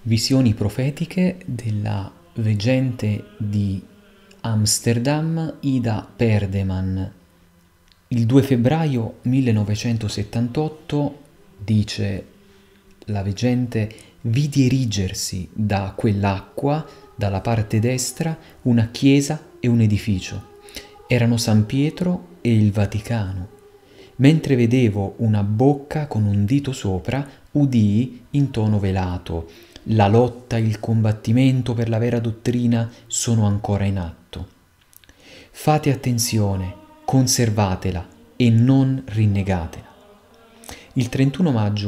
Visioni profetiche della veggente di Amsterdam Ida Perdeman. Il 2 febbraio 1978, dice la veggente, vidi erigersi da quell'acqua, dalla parte destra, una chiesa e un edificio. Erano San Pietro e il Vaticano. Mentre vedevo una bocca con un dito sopra, udii in tono velato: la lotta e il combattimento per la vera dottrina sono ancora in atto. Fate attenzione, conservatela e non rinnegatela. Il 31 maggio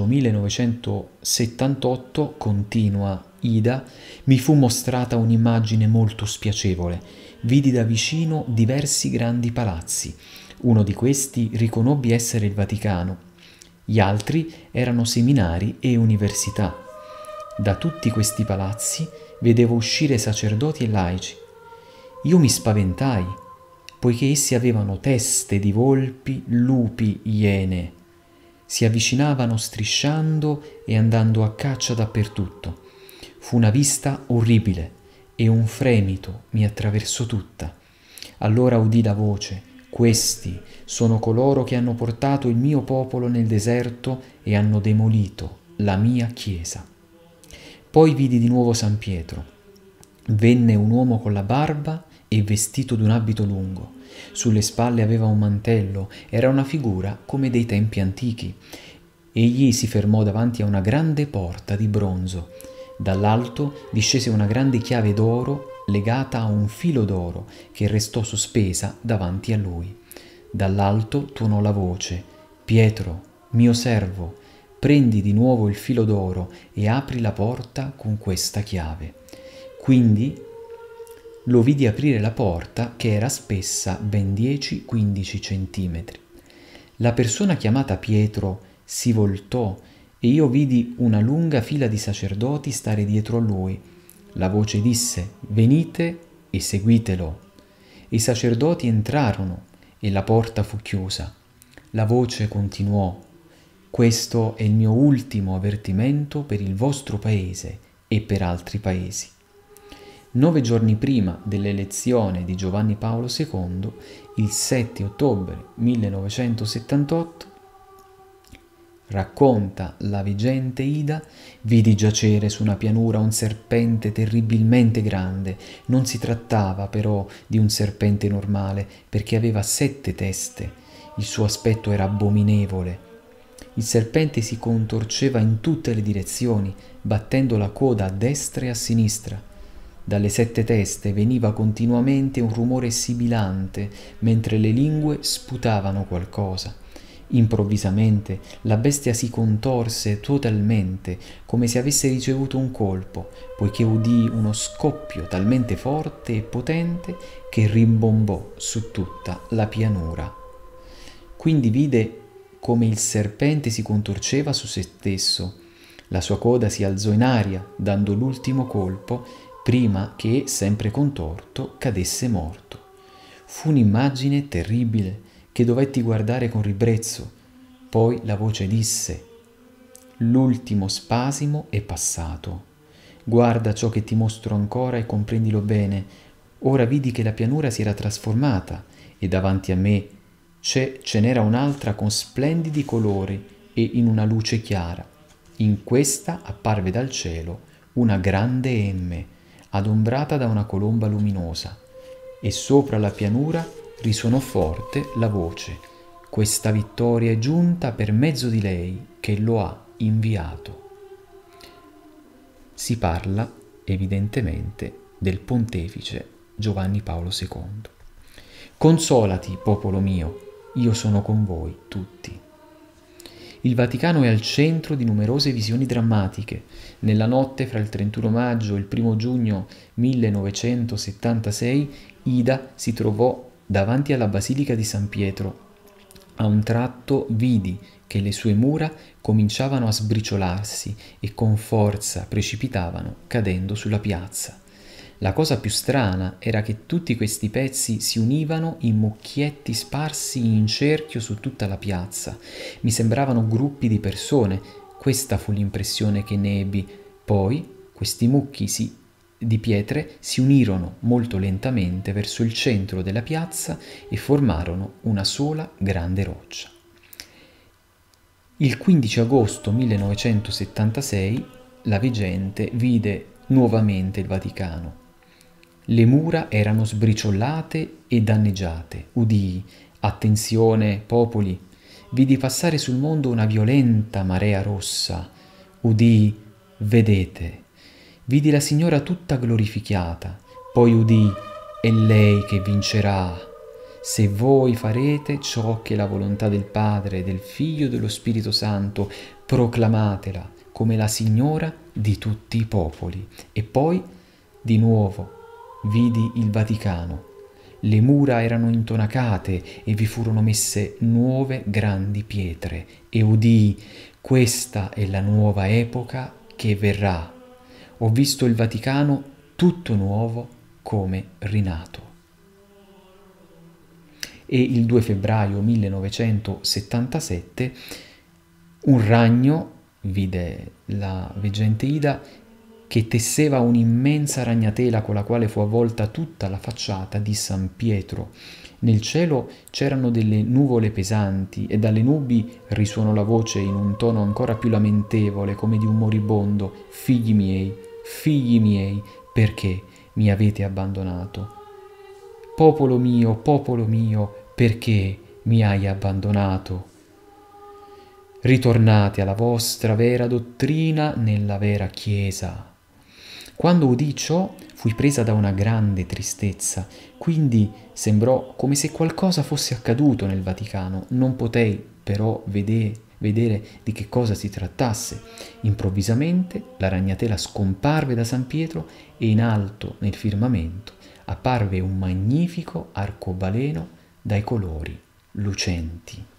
1978, continua Ida, mi fu mostrata un'immagine molto spiacevole. Vidi da vicino diversi grandi palazzi. Uno di questi riconobbi essere il Vaticano. Gli altri erano seminari e università. Da tutti questi palazzi vedevo uscire sacerdoti e laici. Io mi spaventai, poiché essi avevano teste di volpi, lupi, iene. Si avvicinavano strisciando e andando a caccia dappertutto. Fu una vista orribile e un fremito mi attraversò tutta. Allora udì la voce: questi sono coloro che hanno portato il mio popolo nel deserto e hanno demolito la mia chiesa. Poi vidi di nuovo San Pietro. Venne un uomo con la barba e vestito d'un abito lungo. Sulle spalle aveva un mantello, era una figura come dei tempi antichi. Egli si fermò davanti a una grande porta di bronzo. Dall'alto discese una grande chiave d'oro legata a un filo d'oro che restò sospesa davanti a lui. Dall'alto tuonò la voce: Pietro, mio servo, prendi di nuovo il filo d'oro e apri la porta con questa chiave. Quindi lo vidi aprire la porta, che era spessa ben 10-15 centimetri. La persona chiamata Pietro si voltò e io vidi una lunga fila di sacerdoti stare dietro a lui. La voce disse: venite e seguitelo. I sacerdoti entrarono e la porta fu chiusa. La voce continuò: questo è il mio ultimo avvertimento per il vostro paese e per altri paesi. 9 giorni prima dell'elezione di Giovanni Paolo II, il 7 ottobre 1978, racconta la veggente Ida, vidi giacere su una pianura un serpente terribilmente grande. Non si trattava però di un serpente normale, perché aveva 7 teste. Il suo aspetto era abominevole. Il serpente si contorceva in tutte le direzioni, battendo la coda a destra e a sinistra. Dalle 7 teste veniva continuamente un rumore sibilante, mentre le lingue sputavano qualcosa. Improvvisamente la bestia si contorse totalmente, come se avesse ricevuto un colpo, poiché udì uno scoppio talmente forte e potente che rimbombò su tutta la pianura. Quindi vide come il serpente si contorceva su se stesso. La sua coda si alzò in aria, dando l'ultimo colpo, prima che, sempre contorto, cadesse morto. Fu un'immagine terribile che dovetti guardare con ribrezzo. Poi la voce disse: l'ultimo spasimo è passato. Guarda ciò che ti mostro ancora e comprendilo bene. Ora vidi che la pianura si era trasformata e davanti a me ce n'era un'altra con splendidi colori e in una luce chiara. In questa apparve dal cielo una grande M, adombrata da una colomba luminosa, e sopra la pianura risuonò forte la voce: questa vittoria è giunta per mezzo di lei che lo ha inviato. Si parla evidentemente del pontefice Giovanni Paolo II. Consolati, popolo mio, io sono con voi tutti. Il Vaticano è al centro di numerose visioni drammatiche. Nella notte fra il 31 maggio e il 1 giugno 1976, Ida si trovò davanti alla Basilica di San Pietro. A un tratto vidi che le sue mura cominciavano a sbriciolarsi e con forza precipitavano, cadendo sulla piazza. La cosa più strana era che tutti questi pezzi si univano in mucchietti sparsi in cerchio su tutta la piazza. Mi sembravano gruppi di persone. Questa fu l'impressione che ne ebbi. Poi Questi mucchi di pietre si unirono molto lentamente verso il centro della piazza e formarono una sola grande roccia. Il 15 agosto 1976 la veggente vide nuovamente il Vaticano. Le mura erano sbriciolate e danneggiate. Udii, attenzione popoli, vidi passare sul mondo una violenta marea rossa. Udii, vedete. Vidi la Signora tutta glorificata. Poi udii, è lei che vincerà. Se voi farete ciò che è la volontà del Padre, del Figlio e dello Spirito Santo, proclamatela come la Signora di tutti i popoli. E poi, di nuovo, vidi il Vaticano. Le mura erano intonacate e vi furono messe nuove grandi pietre. E udii, questa è la nuova epoca che verrà. Ho visto il Vaticano tutto nuovo come rinato. E il 2 febbraio 1977 un ragno vide la veggente Ida che tesseva un'immensa ragnatela con la quale fu avvolta tutta la facciata di San Pietro. Nel cielo c'erano delle nuvole pesanti e dalle nubi risuonò la voce in un tono ancora più lamentevole, come di un moribondo: figli miei, perché mi avete abbandonato? Popolo mio, perché mi hai abbandonato? Ritornate alla vostra vera dottrina nella vera Chiesa. Quando udì ciò, fui presa da una grande tristezza, quindi sembrò come se qualcosa fosse accaduto nel Vaticano. Non potei però vedere di che cosa si trattasse. Improvvisamente la ragnatela scomparve da San Pietro e in alto nel firmamento apparve un magnifico arcobaleno dai colori lucenti.